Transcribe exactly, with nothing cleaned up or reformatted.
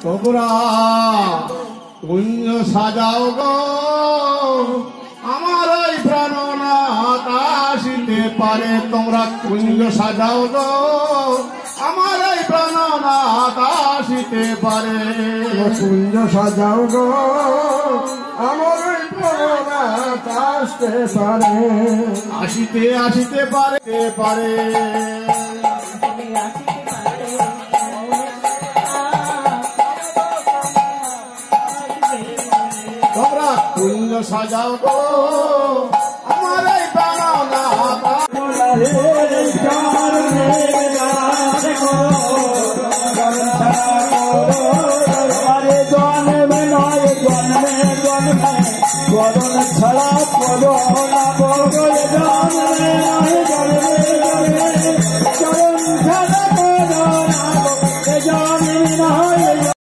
তোমরা কুঞ্জ সাজাও গো আমার ওই প্রাণনাথ আসিতে পারে। তোমরা কুঞ্জ সাজাও গো আমার ওই প্রাণনাথ আসিতে পারে। কুঞ্জ সাজাও গো আমার ওই প্রাণনাথ আসতে পারে। আসিতে আসিতে পারে পারে তোমরা কুঞ্জ সাজাও গো আমার এই প্রাণনাথ। জন্মে নয় জন্মে জন্মে গরণ ছাড়া